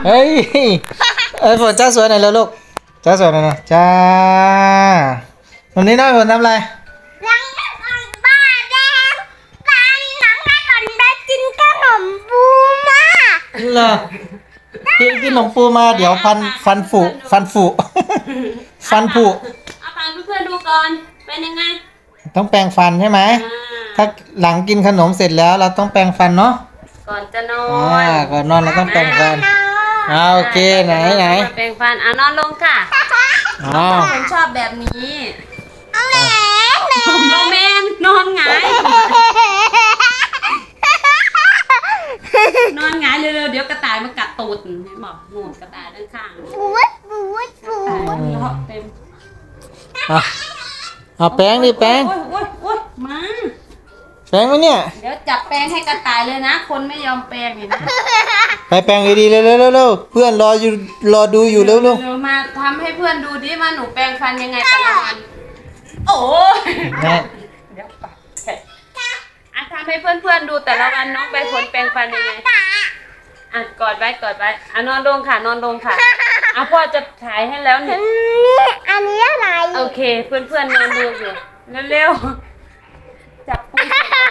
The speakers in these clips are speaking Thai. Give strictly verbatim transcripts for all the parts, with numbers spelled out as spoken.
เฮ้ยเอ้ยฝนจ้าสวยหน่อยแล้วลูกจ้าสวยหน่อยนะจ้าวันนี้น้อยฝนทำอะไรยังบ้าแดงตาหนังให้ก่อนได้กินขนมปูมาเหรอกินขนมปูมาเดี๋ยวฟันฟันผุฟันผุฟันผุเอาฟังเพื่อนๆดูก่อนเป็นยังไงต้องแปรงฟันใช่ไหมถ้าหลังกินขนมเสร็จแล้วเราต้องแปรงฟันเนาะก่อนจะนอนก่อนนอนเราต้องแปรงฟันอ่าโอเคไหนไหนแปรงฟันอ่ะนอนลงค่ะอ๋อผมชอบแบบนี้แม่แม่โมเมนนอนหงายนอนหงายเร็วๆเดี๋ยวกระต่ายมันกัดตูดบอกหนูกระต่ายด้านข้างบูดบูดบูดเลาะเต็มอ่ะเอาแป้งดิแป้งโอ้ยโอ้ยโอ้ยมาแป้งไหมเนี่ยเดี๋ยวจับแป้งให้กระต่ายเลยนะคนไม่ยอมแป้งนี่นะไปแป้งดีๆเร็วๆเร็วๆเพื่อนรออยู่รอดูอยู่เร็วๆเร็วมาทำให้เพื่อนดูดิว่าหนูแปรงฟันยังไงแต่ละวันโอ้ยเดี๋ยวปากอ่ะทำให้เพื่อนๆดูแต่ละวันน้องใบฝนแปรงฟันยังไงอ่ะกอดไว้กอดไว้อ่ะนอนลงค่ะนอนลงค่ะอ่ะพ่อจะถ่ายให้แล้วเนี่ยอันนี้อะไรโอเคเพื่อนๆนอนดูอยู่เร็วๆจับปุ้ย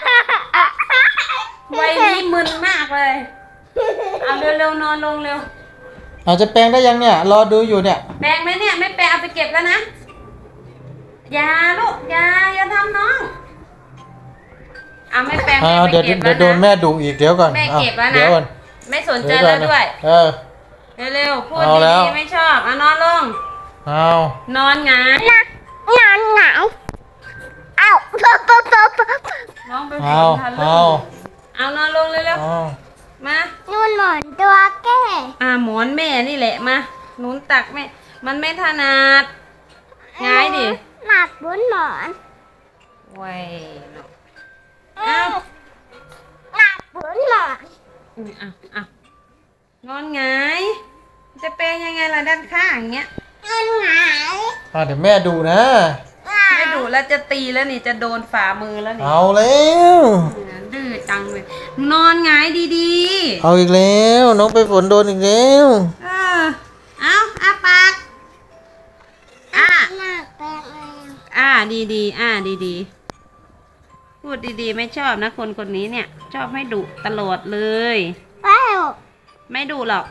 วัยนี้มึนมากเลยเอาเร็วๆนอนลงเร็วเอาจะแปรงได้ยังเนี่ยรอดูอยู่เนี่ยแปรงไหมเนี่ยไม่แปรงเอาไปเก็บแล้วนะอย่าลูกอย่าอย่าทำน้องเอาไม่แปรงเอาเดี๋ยวเดี๋ยวโดนแม่ดุอีกเดี๋ยวก่อนแม่เก็บแล้วนะไม่สนใจแล้วด้วยเออเร็วๆพูดดีๆไม่ชอบเอานอนลงเอานอนหงายนอนหงายเอาป๊อปป๊อปป๊อปน้องไปเอาเอาเอานอนลงเร็วๆมานุ่นหมอนตัวแก่อ่าหมอนแม่นี่แหละมาหนุนตักแม่มันไม่ถนัดง่ายดิหนักบนหมอนไว้เอาหนักบนหมอนอ่ะอ่ะนอนหงายจะเป็นยังไงล่ะด้านข้างอย่างเงี้ยนอนหงายอ่าเดี๋ยวแม่ดูนะไม่ดูแล้วจะตีแล้วนี่จะโดนฝ่ามือแล้วนี่เอาแล้วดื้อจังเลยนอนหงายดีๆเอาอีกแล้วน้องไปฝนโดนอีกแล้วเออเอาอาปากอ่ะอ่าดีๆอ่าดีๆพูดดีๆไม่ชอบนะคนคนนี้เนี่ยชอบให้ดุตลอดเลยไม่ไม่ดุหรอก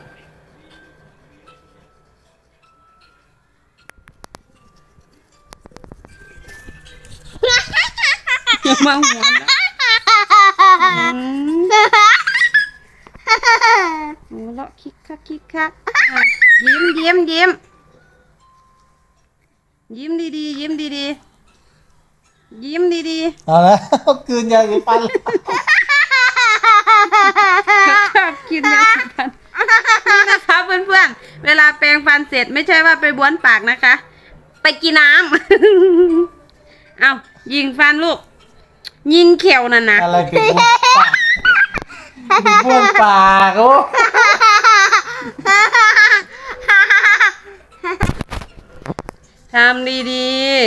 อย่ามาหัวนะหัวเราะคิกคักคิกคักยิ้มยิ้มยิ้มยิ้มดีๆยิ้มดีๆยิ้มดีๆเอาละคืนยาสีฟันชอบกินยาสีฟันนี่นะคะเพื่อนๆเวลาแปรงฟันเสร็จไม่ใช่ว่าไปบ้วนปากนะคะไปกินน้ำเอายิงฟันลูกยิงเขียวน่ะนะอะไรคือบ้วนปากโอ้ทำดี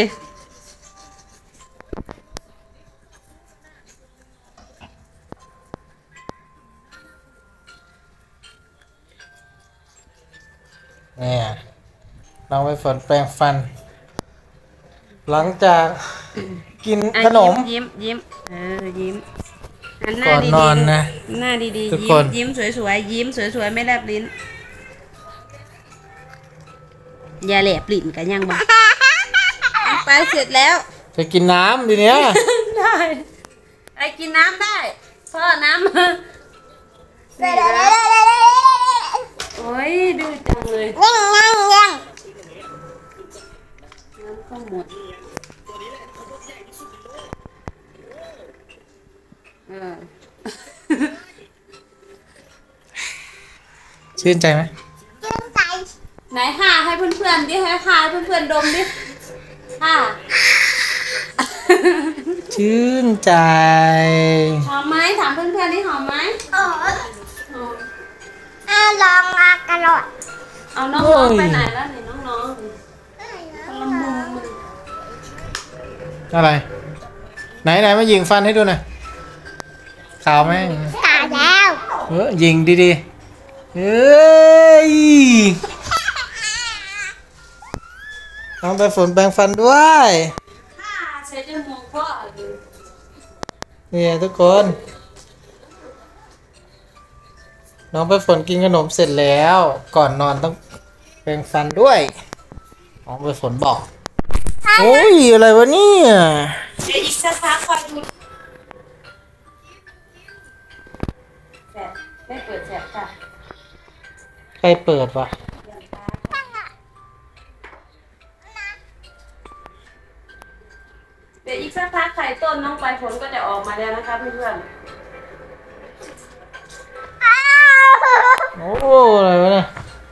ๆเนี่ยเราไปฝนแปรงฟันหลังจากกินขนมยิ้มยิ้มเออยิ้มก่อนนอนนะหน้าดีๆยิ้มยิ้มสวยๆยิ้มสวยๆไม่แลบลิ้นอย่าแหลบลิ้นกันยังบ้างไปเสร็จแล้วไปกินน้ำดีเนี้ยได้ไปกินน้ำได้พ่อน้ำโอ้ยดื้อจังเลยยังยังยังน้ำก็หมดชื่นใจไหมชื่นใจไหนค่ะให้เพื่อนๆดิให้ค่ะให้เพื่อนๆดมดิค่ะชื่นใจหอมไหมถามเพื่อนๆดิหอมไหมหอมอ่ะลองมากระโดดเอาน้องๆไปไหนแล้วนี่น้องๆละมุมอะไรไหนไหนมายิงฟันให้ดูหน่อยขาวไหมขาวแล้วเออยิงดีๆเฮ้ยองไปฝนแปรงฟันด้วยใช้จมูกพ่อนี่ทุกคน น้องไปฝนกินขนมเสร็จแล้ว ก่อนนอนต้องแปรงฟันด้วย น้องไปฝนบอก โอ้ยอะไรวะเนี่ยเดี๋ยวอีกสักพักคอยดูแสบไม่เปิดแสบค่ะใครเปิดวะเดี๋ยวอีกสักพักไข่ต้นน้องปลายฝนก็จะออกมาแล้วนะคะเพื่อนโอ้อะไรวะเนี่ย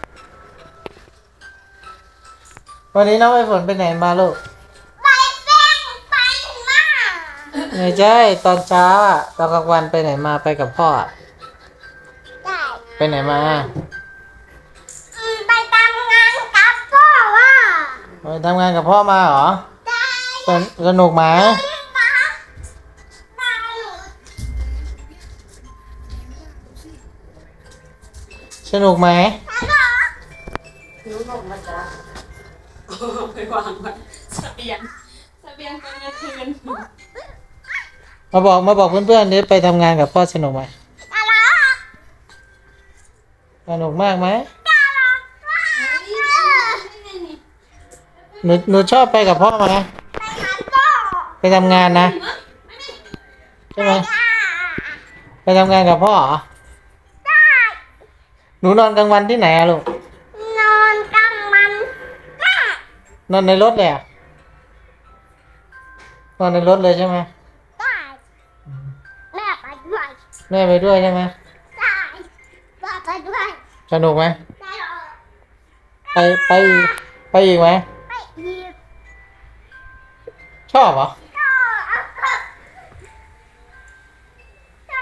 วันนี้น้องไปฝนไปไหนมาลูกไปแป้งไปมาไม่ใช่ตอนเช้าอะตอนกลางวันไปไหนมาไปกับพ่ออะได้ไปไหนมาอืมไปทำงานกับพ่อว่าไปทำงานกับพ่อมาเหรอได้สนสนุกไหมปะได้สนุกไหมๆนิ้วลงมาจ้ะไปวางไว้เสบียงเสบียงตอนกลางคืนมาบอกมาบอกเพื่อนๆนี่ไปทำงานกับพ่อสนุกไหมอะไรสนุกมากไหมอะไรหนูหนูชอบไปกับพ่อไหมไปหาพ่อไปทำงานนะใช่ไหมไปทำงานกับพ่อเหรอได้หนูนอนกลางวันที่ไหนอะลูกนอนกลางวันได้นอนในรถเลยอะนอนในรถเลยใช่ไหมได้แม่ไปด้วยแม่ไปด้วยใช่ไหมได้พ่อไปด้วยสนุกไหมได้เหรอไปไปอีกไปอีกไหมไปอีกชอบเหรอก็เอาก็ก็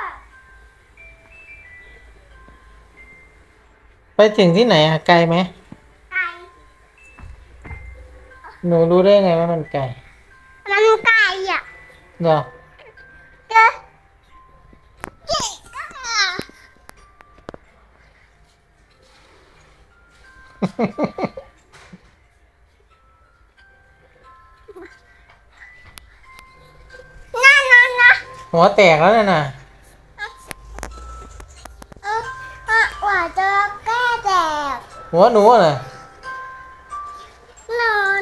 ไปถึงที่ไหนอะไกลไหมไก่หนูรู้ได้ไงว่ามันไกลมันไก่อ่ะเหรอเจ๊เจ๊ก็นั่นนั่นนะหัวแตกแล้วเนี่ยนะเออเออว่าจะแก้แดดหัวหนูอะน่ะนอน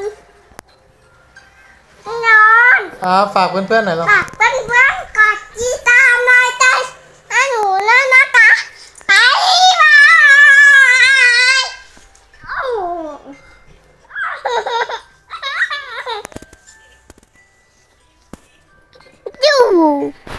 นอนอ่าฝากเพื่อนๆหน่อยลูกฝากเพื่อนๆกดติดตามหน่อยใจให้หนูแล้วนะคะบายบายโอ้ยู